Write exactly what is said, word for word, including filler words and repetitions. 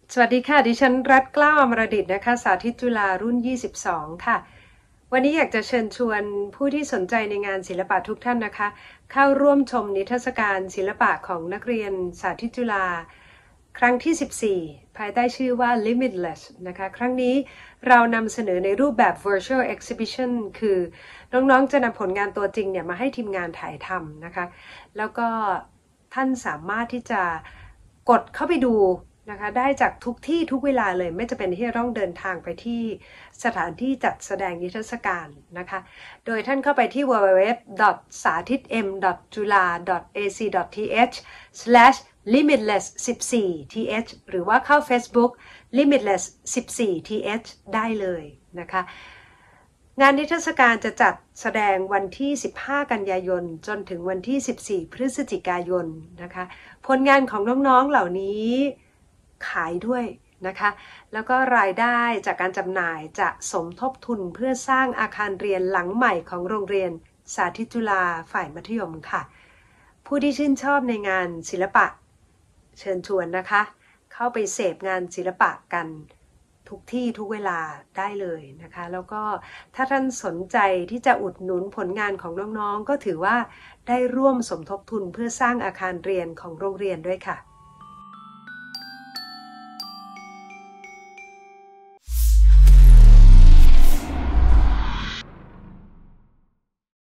สวัสดีค่ะดิฉันรัตน์กล้าวอมรดิตนะคะสาธิตจุฬารุ่นยี่สิบสองค่ะวันนี้อยากจะเชิญชวนผู้ที่สนใจในงานศิลปะทุกท่านนะคะเข้าร่วมชมนิทรรศการศิลปะของนักเรียนสาธิตจุฬาครั้งที่สิบสี่ภายใต้ชื่อว่า Limitless นะคะครั้งนี้เรานำเสนอในรูปแบบ Virtual Exhibition คือน้องๆจะนำผลงานตัวจริงเนี่ยมาให้ทีมงานถ่ายทำนะคะแล้วก็ท่านสามารถที่จะกดเข้าไปดูนะคะได้จากทุกที่ทุกเวลาเลยไม่จะเป็นที่ต้องเดินทางไปที่สถานที่จัดแสดงนิทรรศการนะคะโดยท่านเข้าไปที่ ดับเบิลยู ดับเบิลยู ดับเบิลยู ดอท สาธิต เอ็ม ดอท จุฬา ดอท เอ ซี ดอท ที เอช สแลช ลิมิตเลส สิบสี่ ที เอช หรือว่าเข้า Facebook Limitless สิบสี่ ที เอช ได้เลยนะคะงานนิทรรศการจะจัดแสดงวันที่สิบห้ากันยายนจนถึงวันที่สิบสี่พฤศจิกายนนะคะผลงานของน้องๆเหล่านี้ขายด้วยนะคะแล้วก็รายได้จากการจำหน่ายจะสมทบทุนเพื่อสร้างอาคารเรียนหลังใหม่ของโรงเรียนสาธิตจุฬาฝ่ายมัธยมค่ะผู้ที่ชื่นชอบในงานศิลปะเชิญชวนนะคะเข้าไปเสพงานศิลปะกันทุกที่ทุกเวลาได้เลยนะคะแล้วก็ถ้าท่านสนใจที่จะอุดหนุนผลงานของน้องๆก็ถือว่าได้ร่วมสมทบทุนเพื่อสร้างอาคารเรียนของโรงเรียนด้วยค่ะ